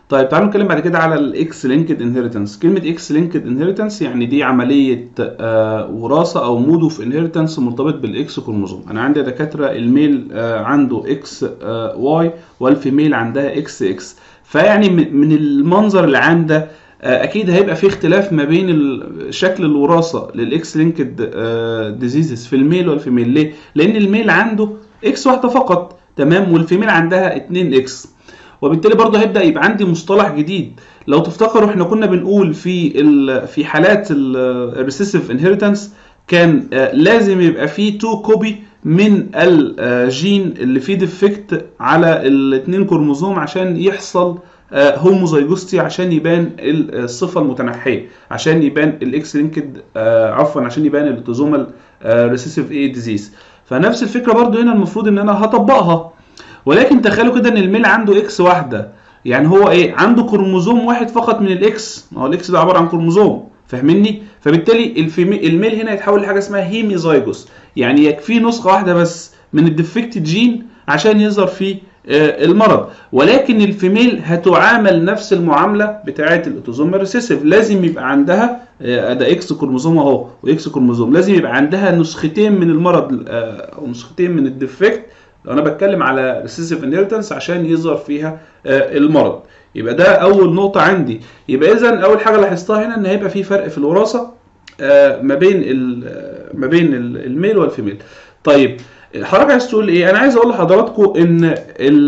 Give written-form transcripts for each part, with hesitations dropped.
طيب تعالوا نتكلم بعد كده على الاكس لينكد انهيرتنس. كلمه اكس لينكد انهيرتنس يعني دي عمليه وراثه او مود اوف انهيرتنس مرتبط بالاكس كروموزوم. انا عندي دكاتره الميل عنده اكس واي والفيميل عندها اكس اكس، فيعني من المنظر العام ده اكيد هيبقى في اختلاف ما بين شكل الوراثه للاكس لينكد ديزيزز في الميل والفيميل. ليه؟ لان الميل عنده اكس واحده فقط، تمام، والفيميل عندها 2 اكس، وبالتالي برضه هيبدا يبقى عندي مصطلح جديد. لو تفتكروا احنا كنا بنقول في حالات الريسيسيف انهيرتنس كان لازم يبقى فيه 2 كوبي من الجين اللي فيه ديفكت على الاثنين كروموزوم عشان يحصل هوموزايجوستي، عشان يبان الصفه المتنحيه، عشان يبان الاكس لينكد عفوا عشان يبان الاوتوزومال ريسيسيف اي ديزيز. فنفس الفكره برضو هنا المفروض ان انا هطبقها، ولكن تخيلوا كده ان الميل عنده اكس واحده، يعني هو ايه، عنده كروموزوم واحد فقط من الاكس، ما هو الاكس ده عباره عن كروموزوم، فاهمني؟ فبالتالي الميل هنا يتحول لحاجه اسمها هيميزايجوس، يعني يكفي نسخه واحده بس من الديفكت جين عشان يظهر فيه المرض. ولكن الفيميل هتعامل نفس المعامله بتاعه الاوتوزوم ريسيسيف، لازم يبقى عندها ده اكس كروموزوم اهو واكس كروموزوم، لازم يبقى عندها نسختين من المرض او نسختين من الديفكت لو انا بتكلم على ريسيسيف انهيرتنس عشان يظهر فيها المرض. يبقى ده اول نقطه عندي. يبقى اذا اول حاجه لاحظتها هنا ان هيبقى في فرق في الوراثه ما بين الميل والفيميل. طيب حضرتك عايز تقول ايه؟ انا عايز اقول لحضراتكم ان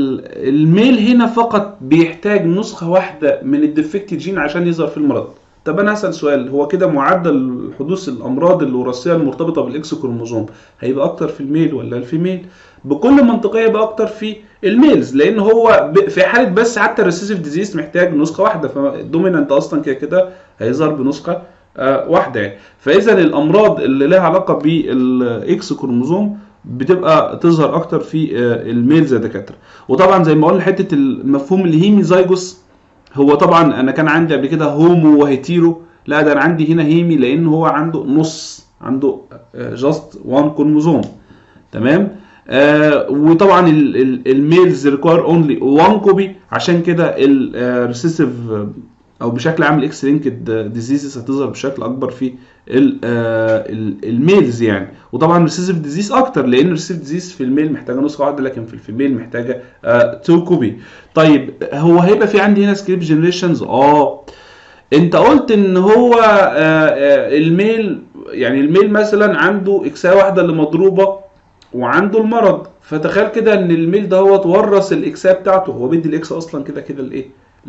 الميل هنا فقط بيحتاج نسخه واحده من الديفكت جين عشان يظهر في المرض. طب انا هسال سؤال، هو كده معدل حدوث الامراض الوراثيه المرتبطه بالاكس كروموزوم هيبقى اكتر في الميل ولا الفيميل؟ بكل منطقيه يبقى اكتر في الميلز، لان هو في حاله بس حتى الريسيسيف ديزيز محتاج نسخه واحده، فالدومينانت اصلا كده هيظهر بنسخه واحده يعني. فاذا الامراض اللي لها علاقه بالاكس كروموزوم بتبقى تظهر اكتر في الميلز يا دكاتره. وطبعا زي ما قلنا حته المفهوم الهيميزايجوس، هو طبعا انا كان عندي قبل كده هومو وهيتيرو، لا ده انا عندي هنا هيمي لان هو عنده نص، عنده جاست 1 كروموزوم، تمام. وطبعا الميلز ريكوير اونلي 1 كوبي، عشان كده الريسيسيف او بشكل عام الاكس لينكد ديزيزز هتظهر بشكل اكبر في الميلز يعني. وطبعا الريسيسيف ديزيز اكتر لان الريسيسيف ديزيز في الميل محتاجه نسخه واحده، لكن في الفيميل محتاجه 2 كوبي. طيب هو هيبقى في عندي هنا سكريب جنريشنز. انت قلت ان هو الميل، يعني الميل مثلا عنده اكساه واحده اللي مضروبه وعنده المرض، فتخيل كده ان الميل ده هو تورث الاكساه بتاعته، هو بيدي الاكس اصلا كده لايه،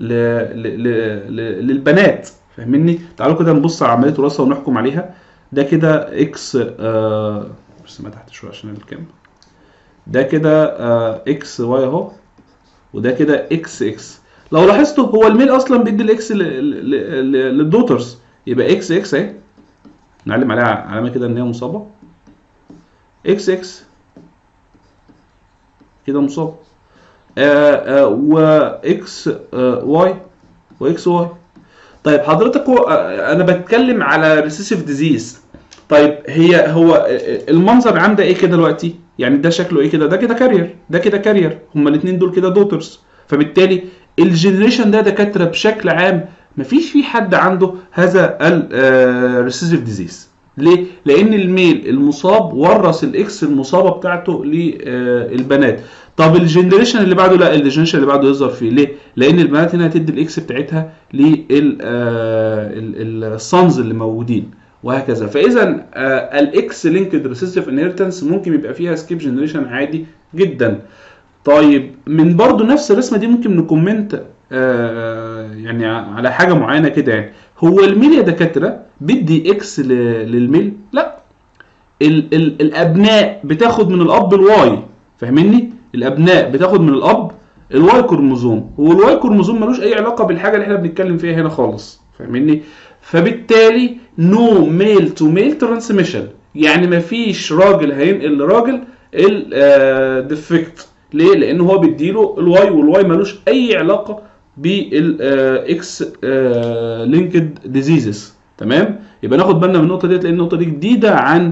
للبنات، فاهمني؟ تعالوا كده نبص على عمليه وراثه ونحكم عليها. ده كده اكس بس ما تحت شويه عشان الكام، ده كده اكس واي اهو، وده كده اكس اكس. لو لاحظتوا هو الميل اصلا بيدي الاكس للدوترز، يبقى اكس اكس اهي، نعلم عليها علامه كده ان هي مصابه، اكس اكس كده مصاب، واكس واي واكس واي. طيب حضرتك انا بتكلم على ريسيسيف ديزيز. طيب هو المنظر العام ده ايه كده دلوقتي؟ يعني ده شكله ايه كده؟ ده كده كارير، ده كده كارير، هما الاثنين دول كده دوترز. فبالتالي الجنريشن ده دكاتره بشكل عام مفيش فيه حد عنده هذا الريسيسيف ديزيز. ليه؟ لان الميل المصاب ورث الاكس المصابه بتاعته للبنات. طب الجنريشن اللي بعده لا، الجنريشن اللي بعده يظهر فيه. ليه؟ لان البنات هنا هتدي الاكس بتاعتها للسانز اللي موجودين وهكذا. فاذا الاكس لينكد ريسيسيف انهيرتنس ممكن يبقى فيها سكيب جنريشن عادي جدا. طيب من برضو نفس الرسمه دي ممكن نكومنت يعني على حاجه معينه كده. يعني هو الميل يا دكاتره بدي اكس للميل؟ لا، الابناء بتاخد من الاب الواي، فاهمني؟ الابناء بتاخد من الاب الواي كروموزوم، هو الواي كروموزوم ملوش اي علاقه بالحاجه اللي احنا بنتكلم فيها هنا خالص، فاهمني؟ فبالتالي نو ميل تو ميل ترانسميشن، يعني مفيش راجل هينقل لراجل الديفكت. ليه؟ لان هو بيديله الواي، والواي ملوش اي علاقه بالاكس لينكد ديزيزز، تمام؟ يبقى ناخد بالنا من النقطه ديت لان النقطه دي جديده عن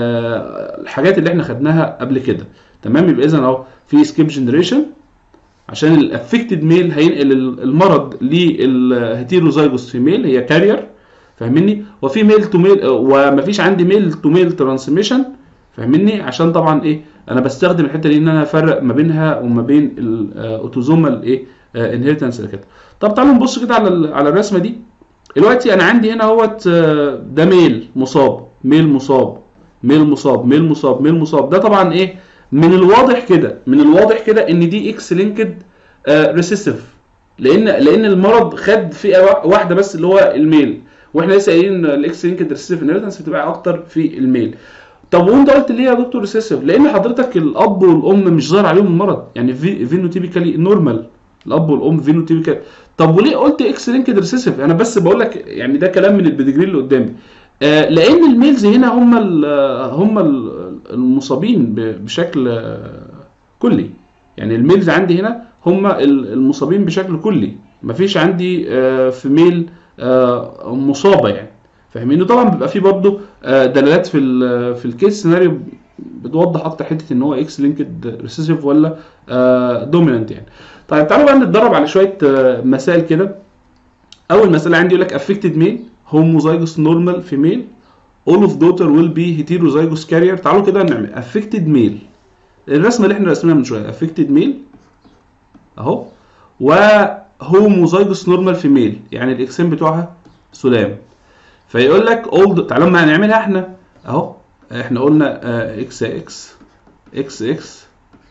الحاجات اللي احنا خدناها قبل كده، تمام؟ يبقى اذا اهو في سكيب جنريشن عشان الافكتد ميل هينقل المرض للهيتيروزايجوس فيميل هي كارير، فاهمني؟ وفي ميل تو ميل، ومفيش عندي ميل تو ميل ترانسميشن، فاهمني؟ عشان طبعا ايه انا بستخدم الحته دي ان انا افرق ما بينها وما بين الاوتوزومال ايه انهيرتنس كده. طب تعالوا نبص كده على الرسمه دي. دلوقتي انا عندي هنا اهوت ده ميل مصاب، ميل مصاب، ميل مصاب، ميل مصاب، ميل مصاب. ده طبعا ايه من الواضح كده، من الواضح كده ان دي اكس لينكد ريسيسيف، لان المرض خد فئه واحده بس اللي هو الميل، واحنا لسه قايلين الاكس لينكد ريسيسيف انهيرتنس بتبقى اكتر في الميل. طب وانت قلت ليه يا دكتور ريسيسيف؟ لان حضرتك الاب والام مش ظاهر عليهم المرض، يعني فينوتيبيكالي نورمال، الاب والام فينوتيبيكال. طب وليه قلت اكس لينكد ريسيسيف؟ انا بس بقول لك يعني ده كلام من البيدجري اللي قدامي. لان الميلز هنا هم المصابين بشكل كلي، يعني الميلز عندي هنا هم المصابين بشكل كلي، مفيش عندي في ميل مصابه يعني، فاهمين؟ طبعا بيبقى في برضه دلالات في الكيس سيناريو بتوضح اكتر حته ان هو اكس لينكد ريسيسيف ولا دومينانت يعني. طيب تعالوا بقى نتدرب على شويه مسائل كده. اول مساله عندي يقول لك affected male homozygous normal female all of daughter will be heterozygous carrier. تعالوا كده نعمل affected male، الرسمه اللي احنا رسمناها من شويه affected male اهو، و homozygous normal female يعني الاكسين بتوعها سلام. فيقول لك all تعالوا ما هنعملها احنا اهو، احنا قلنا اكس اكس اكس اكس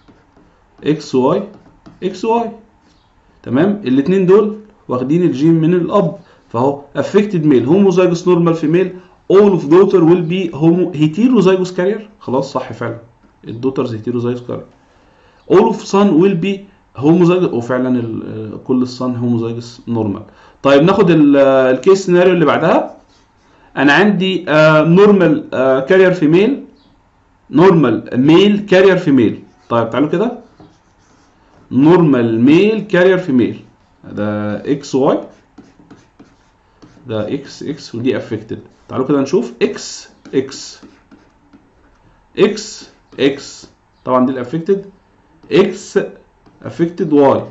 اكس واي اكس واي، تمام؟ الاثنين دول واخدين الجين من الاب، فهو affected male homozygous normal female all of daughter will be heterozygous carrier. خلاص صح فعلا الدوترز heterozygous carrier. all of son will be homozygous، وفعلا كل الصن homozygous normal. طيب ناخد الكيس سيناريو اللي بعدها. انا عندي نورمال كارير فيميل، نورمال ميل كارير فيميل. طيب تعالوا كده نورمال ميل كارير فيميل، ده اكس واي، ده اكس اكس، ودي افكتد. تعالوا كده نشوف اكس اكس اكس اكس، طبعا دي الافكتد، اكس افكتد واي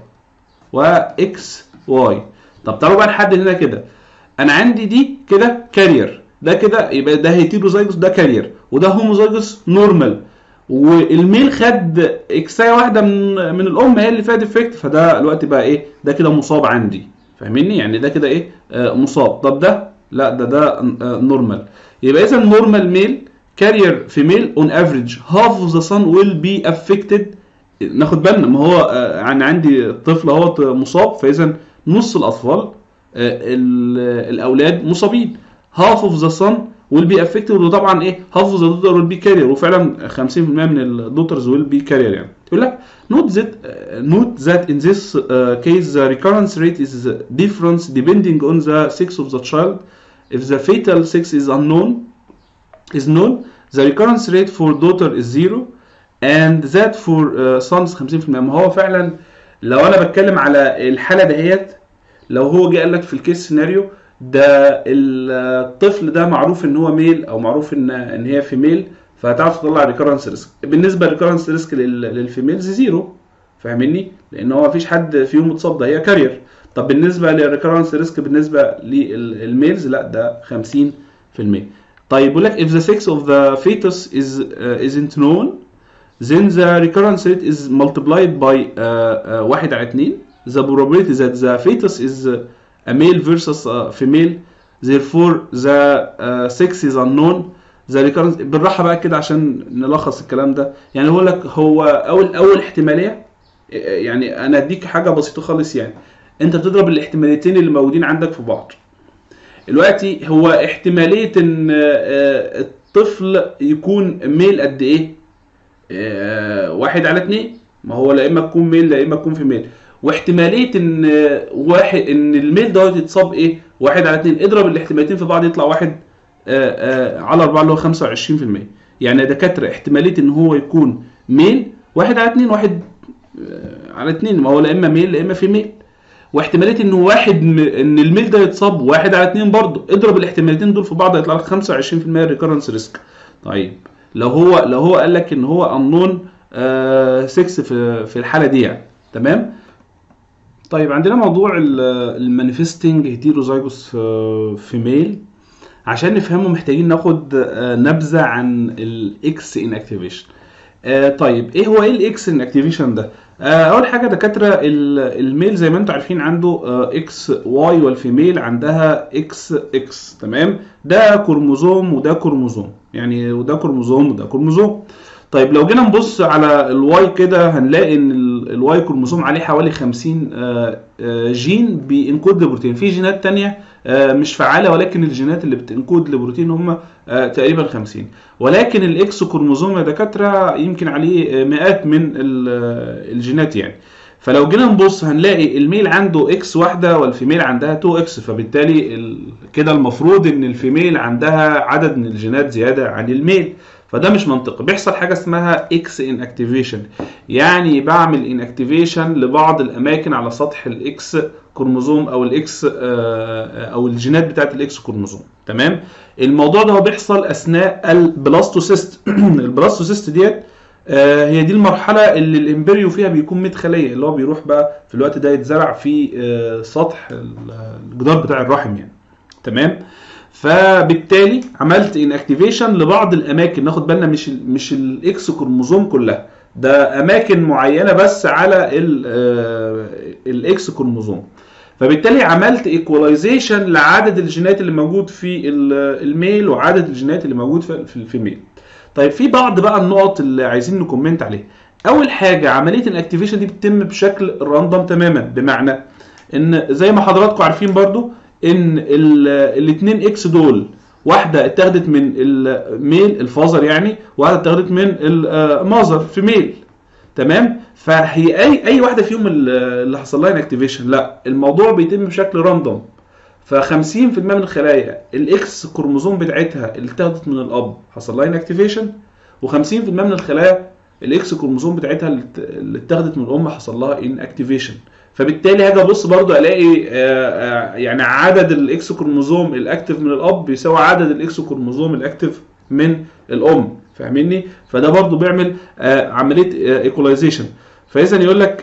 واكس واي. طب تعالوا بقى نحدد هنا كده، انا عندي دي كده كارير، ده كده يبقى ده هيتيروزايجوس، ده كارير، وده هوموزايجوس نورمال، والميل خد اكسايه واحده من الام هي اللي فيها ديفكت، فده الوقت بقى ايه ده كده مصاب عندي، فاهميني؟ يعني ده كده ايه مصاب. طب ده لا ده نورمال، يبقى اذا نورمال ميل كارير فيميل اون افريج هاف اوف ذا صن ويل بي افكتد. ناخد بالنا ما هو يعني عندي طفل اهوت مصاب، فاذا نص الاطفال الاولاد مصابين. half of the son will be affected، وطبعا ايه half of the daughter will be carrier، وفعلا 50% من الدوترز will be carrier يعني. يقول لك note that in this case the recurrence rate is different depending on the sex of the child. If the fatal sex is known the recurrence rate for daughter is 0 and that for sons 50%. ما هو فعلا لو انا بتكلم على الحاله دهيت، لو هو جه قال لك في الكيس سيناريو ده الطفل ده معروف ان هو ميل او معروف ان هي فيميل، فهتعرف تطلع ريكورنس ريسك. بالنسبه للريكورنس ريسك للفيميلز زيرو، فاهمني؟ لان هو مفيش حد فيهم متصاب، ده هي كارير. طب بالنسبه للريكورنس ريسك بالنسبه للميلز لا ده 50%. طيب بيقول لك if the sex of the fetus isn't known then the recurrence rate is multiplied by 1/2. the probability that the fetus is a male versus a female therefore the sex is unknown the recurrence. بالراحه بقى كده عشان نلخص الكلام ده. يعني هو لك هو اول احتماليه، يعني انا اديك حاجه بسيطه خالص، يعني انت بتضرب الاحتماليتين اللي موجودين عندك في بعض. دلوقتي هو احتماليه ان الطفل يكون ميل قد ايه؟ 1/2. ما هو لا اما تكون ميل لا اما تكون فيميل. واحتماليه ان الميل ده يتصاب ايه؟ 1/2. اضرب الاحتماليتين في بعض يطلع 1/4 اللي هو 25%. يعني دكاتره احتماليه ان هو يكون ميل 1/2 1/2، ما هو لا اما ميل لا اما فيميل. واحتماليه ان ان الميل ده يتصاب 1/2 برضه، اضرب الاحتماليتين دول في بعض يطلع لك 25% ريكورنس ريسك. طيب لو هو قال لك ان هو unknown 6 في الحاله دي يعني، تمام؟ طيب عندنا موضوع المانيفستنج هيتيروزايجوس فيميل. عشان نفهمه محتاجين ناخد نبذة عن الاكس انكتيفيشن. طيب ايه هو الاكس انكتيفيشن ده؟ اول حاجه دكاتره، الميل زي ما انتم عارفين عنده اكس واي، والفيميل عندها اكس اكس. تمام، ده كروموزوم وده كروموزوم، يعني وده كروموزوم وده كروموزوم. طيب لو جينا نبص على الواي كده هنلاقي ان الواي كروموزوم عليه حوالي 50 جين بينكود لبروتين. في جينات تانية مش فعالة، ولكن الجينات اللي بتنكود لبروتين هم تقريبا 50. ولكن الاكس كروموزوم يا دكاترة يمكن عليه مئات من الجينات يعني. فلو جينا نبص هنلاقي الميل عنده اكس واحدة والفيميل عندها 2 اكس، فبالتالي كده المفروض ان الفيميل عندها عدد من الجينات زيادة عن الميل. فده مش منطقي. بيحصل حاجه اسمها اكس انكتيفيشن، يعني بعمل انكتيفيشن لبعض الاماكن على سطح الاكس كروموزوم او الاكس او الجينات بتاعت الاكس كروموزوم. تمام، الموضوع ده هو بيحصل اثناء البلاستوسيست. البلاستوسيست ديت هي دي المرحله اللي الامبريو فيها بيكون 100 خليه، اللي هو بيروح بقى في الوقت ده يتزرع في سطح الجدار بتاع الرحم يعني. تمام، فبالتالي عملت انكتيفيشن لبعض الاماكن. ناخد بالنا مش الاكس كروموزوم كلها، ده اماكن معينه بس على الاكس كروموزوم. فبالتالي عملت ايكواليزيشن لعدد الجينات اللي موجود في الميل وعدد الجينات اللي موجود في الفيميل. طيب في بعض بقى النقط اللي عايزين نكومنت عليها. اول حاجه، عمليه الاكتيفيشن دي بتتم بشكل راندوم تماما، بمعنى ان زي ما حضراتكم عارفين برضو ان الاثنين اكس دول، واحده اتاخدت من الميل الفازر يعني، واحده اتاخدت من المازر في ميل. تمام، فهي اي واحده فيهم اللي حصل لها انكتيفيشن؟ لا، الموضوع بيتم بشكل راندوم. ف50% من الخلايا الاكس كروموزوم بتاعتها اللي اتاخدت من الاب حصل لها انكتيفيشن، و50% من الخلايا الاكس كروموزوم بتاعتها اللي اتاخدت من الام حصل لها انكتيفيشن. فبالتالي هاجي ابص برضو الاقي يعني عدد الاكس كروموزوم الاكتف من الاب بيساوي عدد الاكس كروموزوم الاكتف من الام. فاهميني؟ فده برضو بيعمل عمليه ايكولايزيشن. فاذا يقول لك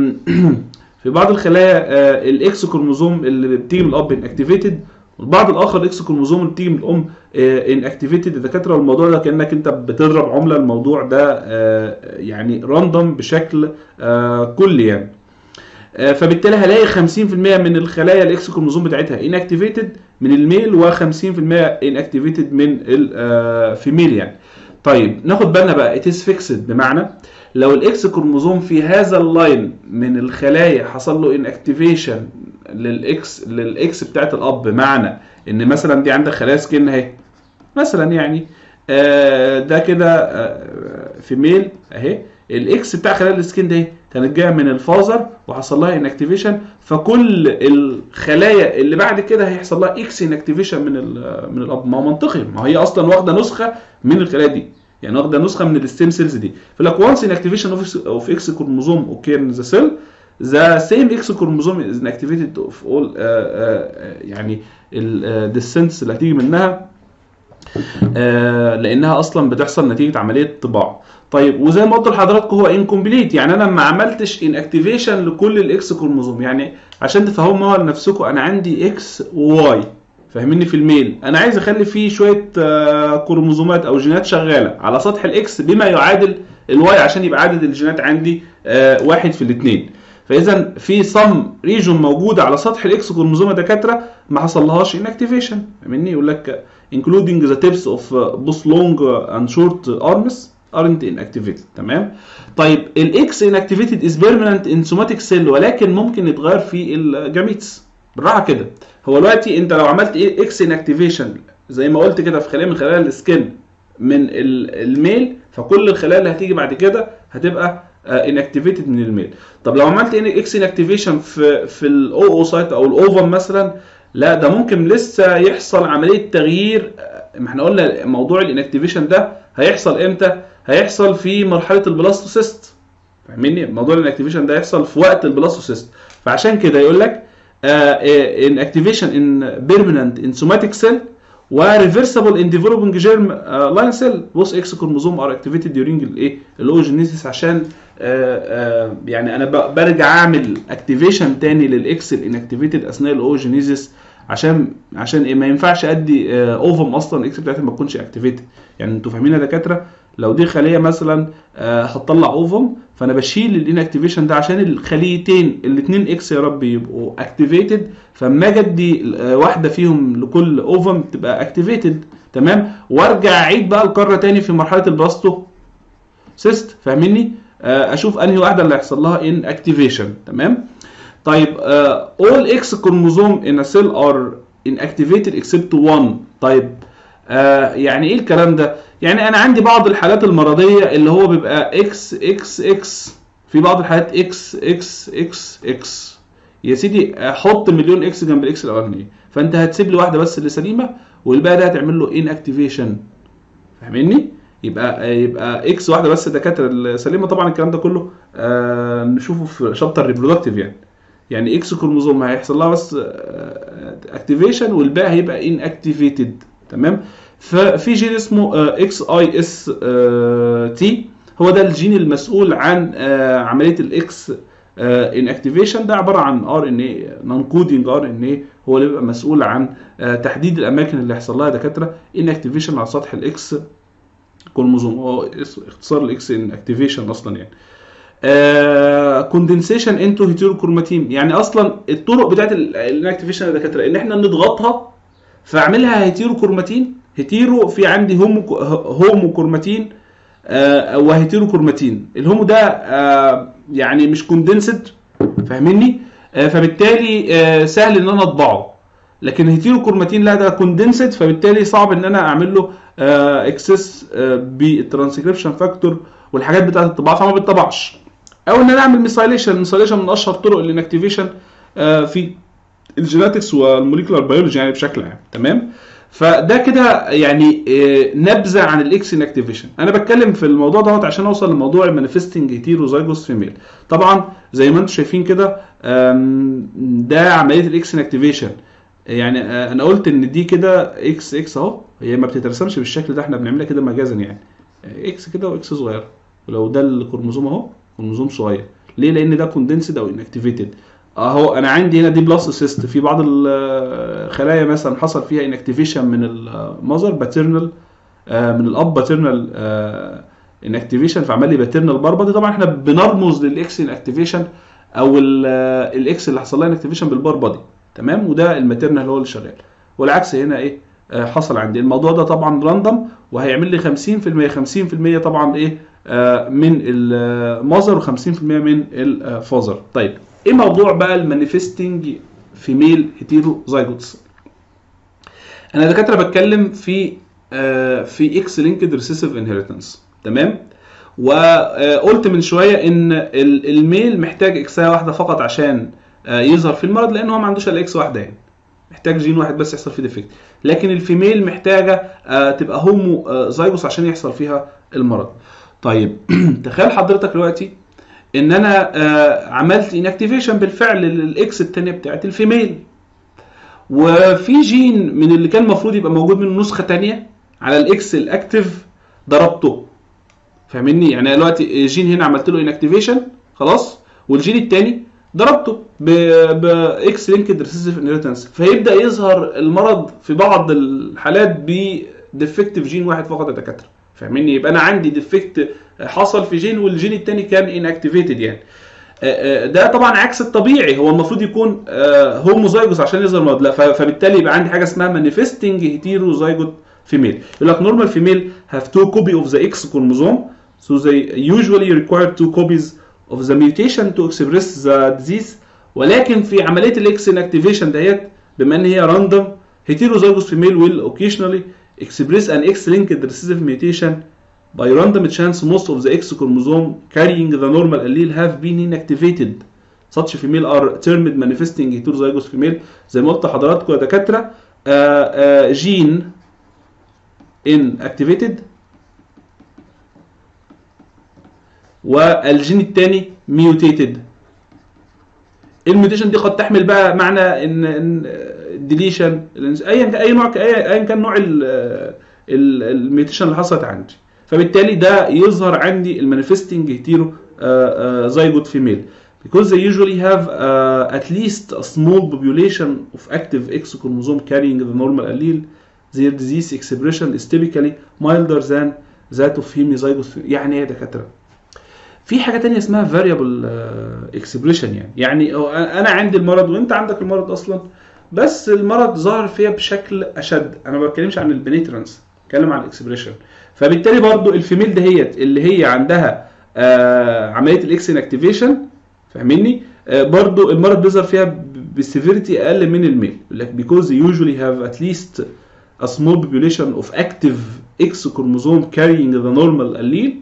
في بعض الخلايا الاكس كروموزوم اللي بتيجي من الاب انكتيفيتد، والبعض الاخر الاكس كروموزوم اللي بتيجي من الام انكتيفيتد. الدكاتره الموضوع ده كانك انت بتضرب عمله، الموضوع ده يعني راندوم بشكل كلي يعني. فبالتالي هلاقي 50% من الخلايا الاكس كروموزوم بتاعتها انكتيفيتد من الميل، و50% انكتيفيتد من الفيميل يعني. طيب ناخد بالنا بقى اتس فيكسد، بمعنى لو الاكس كروموزوم في هذا اللاين من الخلايا حصل له انكتيفيشن للاكس بتاعت الاب، بمعنى ان مثلا دي عندك خلايا سكن اهي مثلا يعني، ده كده فيميل اهي، الاكس بتاع خلايا السكين ده كانت جايه من الفازر وحصل لها انكتيفيشن، فكل الخلايا اللي بعد كده هيحصل لها اكس انكتيفيشن من الاب. ما هو منطقي، ما هي اصلا واخده نسخه من الخلايا دي، يعني واخده نسخه من الستيم سيلز دي. فلك وانس انكتيفيشن اوف اكس كروموزوم اوكي ان ذا سيل، ذا سيم اكس كروموزوم از انكتيفيتد اوف اول يعني الديسنس اللي هتيجي منها، لانها اصلا بتحصل نتيجه عمليه طباعه. طيب وزي ما قلت لحضراتكم هو انكمبليت، يعني انا ما عملتش ان اكتيفيشن لكل الاكس كروموزوم. يعني عشان تفهموا لنفسكم، انا عندي اكس وواي، فاهميني؟ في الميل انا عايز اخلي فيه شويه كروموزومات او جينات شغاله على سطح الاكس بما يعادل الواي، عشان يبقى عدد الجينات عندي 1 في الاثنين. فاذا في صم ريجون موجوده على سطح الاكس كروموزوم دكاتره ما حصلهاش ان اكتيفيشن، فاهميني؟ يقول لك including the tips of both long and short arms aren't inactivated. تمام. طيب الاكس inactivated is permanent in somatic cell، ولكن ممكن يتغير في الجاميتس. بالراحه كده، هو دلوقتي انت لو عملت اكس inactivation زي ما قلت كده في خلايا من خلايا السكن من الميل، فكل الخلايا اللي هتيجي بعد كده هتبقى inactivated من الميل. طب لو عملت اكس inactivation في الاوسايت او الاوفم مثلا، لا ده ممكن لسه يحصل عمليه تغيير. ما احنا قلنا موضوع الانكتيفيشن ده هيحصل امتى؟ هيحصل في مرحله البلاستوسيست، فاهميني؟ موضوع الانكتيفيشن ده يحصل في وقت البلاستوسيست. فعشان كده يقول لك inactivation in permanent in somatic cell وريفرسبل ان ديفلوبينج جيرم لاين سيل. بص اكس كروموزوم ار اكتيفيتد ديورينج الايه الاوجينيسيس، عشان يعني انا برجع اعمل اكتيفيشن تاني للاكس الانكتيفيتد اثناء الاوجينيزيس، عشان ايه؟ ما ينفعش ادي اوفم اصلا الاكس بتاعتها ما تكونش اكتيفيتد. يعني انتوا فاهمين يا دكاتره؟ لو دي خليه مثلا هتطلع اوفم، فانا بشيل الانكتيفيشن ده عشان الخليتين الاثنين اكس يا رب يبقوا اكتيفيتد، فاما اجي ادي واحده فيهم لكل اوفم تبقى اكتيفيتد. تمام. وارجع اعيد بقى القاره تاني في مرحله البلاستو سيست. فاهميني؟ اشوف انهي واحده اللي هيحصل لها ان اكتيفيشن. تمام. طيب all X chromosome in a cell are inactivated except one. طيب يعني ايه الكلام ده؟ يعني انا عندي بعض الحالات المرضيه اللي هو بيبقى X X X، في بعض الحالات X X X X. يا سيدي حط مليون اكس جنب الاكس الاولانيه، فانت هتسيب لي واحده بس اللي سليمه والباقي ده هتعمل له inactivation. فاهميني؟ يبقى اكس واحده بس الدكاتره السليمه. طبعا الكلام ده كله نشوفه في شابتر ريبرودكتيف. يعني اكس كروموزوم هيحصل لها بس اكتيفيشن والباقي هيبقى ان اكتيفيتد. تمام. ففي جين اسمه اكس اي اس تي، هو ده الجين المسؤول عن عمليه الاكس ان اكتيفيشن. ده عباره عن ار ان اي، نون كودينج ار ان اي، هو اللي بيبقى مسؤول عن تحديد الاماكن اللي هيحصل لها دكاتره ان اكتيفيشن على سطح الاكس كروموزوم. هو اختصار الاكس ان اكتيفيشن اصلا. يعني كوندنسيشن انتو هيتيروكروماتين، يعني اصلا الطرق بتاعت الانكتيفيشن يا دكاتره ان احنا نضغطها فاعملها هيتيروكروماتين. هيتيرو في عندي هوموكروماتين وهيتيروكروماتين. الهومو ده يعني مش كوندنسد، فاهميني؟ فبالتالي سهل ان انا اطبعه. لكن هيتيروكروماتين لا، ده كوندنسد، فبالتالي صعب ان انا اعمل له اكسس بالترانسكريبشن فاكتور والحاجات بتاعت الطباعه، فما بيطبعش. او ان انا اعمل ميثايليشن. الميثايليشن من اشهر طرق الانكتيفيشن في الجيناتكس والموليكولار بيولوجي يعني بشكل عام. تمام. فده كده يعني نبذه عن الاكس انكتيفيشن. انا بتكلم في الموضوع دوت عشان اوصل لموضوع المانيفستنج هيتيروزايجوس فيميل. طبعا زي ما انتم شايفين كده ده عمليه الاكس انكتيفيشن. يعني انا قلت ان دي كده اكس اكس اهو، هي ما بتترسمش بالشكل ده، احنا بنعملها كده مجازا يعني اكس كده واكس صغيره. ولو ده الكروموزوم اهو كروموزوم صغير، ليه؟ لان ده كوندنسد او انكتيفيتد. اهو انا عندي هنا دي بلاس سيست، في بعض الخلايا مثلا حصل فيها انكتيفيشن من المذر باترنال، من الاب باترنال انكتيفيشن، فعمل لي باترنال باربادي. طبعا احنا بنرمز للاكس انكتيفيشن او الاكس اللي حصل لها انكتيفيشن بالباربادي. تمام. وده الماتيرنال هو اللي شغال، والعكس هنا ايه حصل عندي. الموضوع ده طبعا راندوم وهيعمل لي 50% طبعا ايه من المذر و50% من الفازر. طيب ايه موضوع بقى المانيفستنج فيميل هيتيروزايجوتس؟ انا دكاتره بتكلم في اكس لينكد ريسيسيف انهيرتنس. تمام. وقلت من شويه ان الميل محتاج اكسايه واحده فقط عشان يظهر في المرض، لان هو ما عندوش الا اكس واحده، يعني محتاج جين واحد بس يحصل فيه ديفكت. لكن الفيميل محتاجه تبقى هومو زايجوس عشان يحصل فيها المرض. طيب تخيل حضرتك دلوقتي ان انا عملت انكتيفيشن بالفعل للاكس الثانيه بتاعت الفيميل، وفي جين من اللي كان المفروض يبقى موجود منه نسخه ثانيه على الاكس الاكتيف ضربته. فاهميني؟ يعني دلوقتي جين هنا عملت له انكتيفيشن خلاص، والجين الثاني ضربته باكس لينكد ريسيسيف انهيرتنس، فيبدا يظهر المرض في بعض الحالات بديفكتيف جين واحد فقط يا دكاتره. فاهميني؟ يبقى انا عندي ديفكت حصل في جين والجين الثاني كان انكتيفيتد. يعني ده طبعا عكس الطبيعي، هو المفروض يكون هوموزايجوس عشان يظهر المرض، لا. فبالتالي يبقى عندي حاجه اسمها مانيفستنج هيتيروزايجوت فيميل. يقول لك normal female have 2 copy of the X chromosome, so they usually require 2 copies of the mutation to express the disease. ولكن في عمليه الاكس انكتيفيشن ديت بما ان هي راندوم، heterozygous female will occasionally express an X-linked recessive mutation by random chance. Most of the X chromosome carrying the normal allele have been inactivated. Such female are termed manifesting heterozygous female. زي ما قلت لحضراتكم يا دكاتره جين inactivated والجين الثاني mutated. الميوتيشن دي قد تحمل بقى معنى ان ديليشن، ايا كان نوع الميوتيشن اللي حصلت عندي، فبالتالي ده يظهر عندي المانيفستنج هيتيرو zygote female because they usually have at least a small population of active X chromosome carrying the normal allele. Their disease expression is typically milder than that of hemizygote. يعني ايه يا دكاتره؟ في حاجه تانية اسمها variable expression. يعني انا عندي المرض وانت عندك المرض اصلا، بس المرض ظهر فيها بشكل اشد. انا ما بتكلمش عن البنيترانس، بتكلم عن الاكسبريشن. فبالتالي برضو الفيميل دهيت اللي هي عندها عمليه الاكس انكتيفيشن، فاهميني؟ برضو المرض بيظهر فيها بسيفيريتي اقل من الميل. يقول لك because they usually have at least a small population of active X chromosome carrying the normal allele.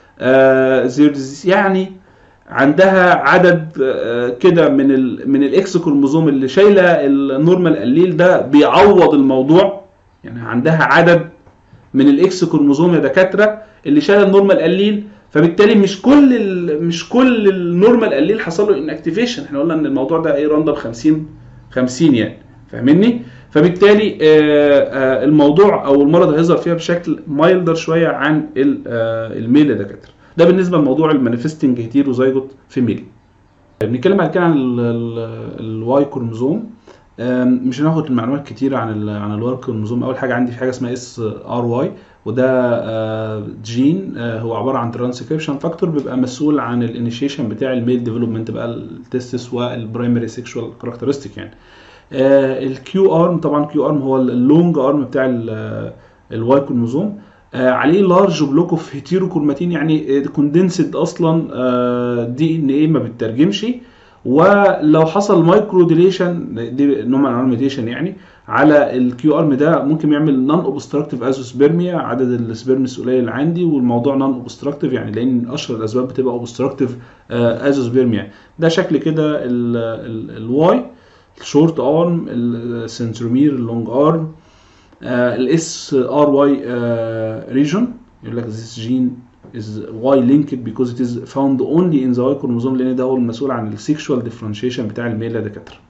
يعني عندها عدد كده من الاكس كروموزوم اللي شايله النورمال الليل ده بيعوض الموضوع. يعني عندها عدد من الاكس كروموزوم يا دكاتره اللي شايله النورمال الليل، فبالتالي مش كل النورمال الليل حصل له انكتيفيشن. احنا قلنا ان الموضوع ده ايه، راندوم 50 يعني، فاهمني؟ فبالتالي الموضوع او المرض هيظهر فيها بشكل مايلدر شويه عن الميل يا دكاتره. ده بالنسبه لموضوع المانيفستنج هيتيروزايجوت فيميل. بنتكلم بعد كده عن الواي كروموزوم. مش هناخد المعلومات كتير عن الواي كروموزوم. اول حاجه عندي في حاجه اسمها اس ار واي، وده جين هو عباره عن ترانسكريبشن فاكتور بيبقى مسؤول عن الانيشيشن بتاع الميل ديفلوبمنت بقى التستس والبرايمري سيكشوال كاركترستيك. يعني الكيو ارم، طبعا كيو ارم هو اللونج ارم بتاع الواي كروموزوم، عليه لارج بلوك اوف هيتيروكروماتين، يعني كوندنسد اصلا دي ان ايه ما بتترجمش. ولو حصل مايكرو ديليشن، دي نوع من انواع الميديشن يعني، على الكيو ارم ده ممكن يعمل نون اوبستراكتيف ازوسبيرميا، عدد السبيرمس قليل عندي والموضوع نون اوبستراكتيف، يعني لان اشهر الاسباب بتبقى اوبستراكتيف ازوسبيرميا. ده شكل كده الواي، الشورت ارم، السنترومير، اللونج ارم. الاس ار واي ريجن يقول لك this gene is Y linked because it is found only in the Y chromosome، لان ده هو المسؤول عن السيكشوال ديفرنشيشن بتاع الميل يا دكاتره.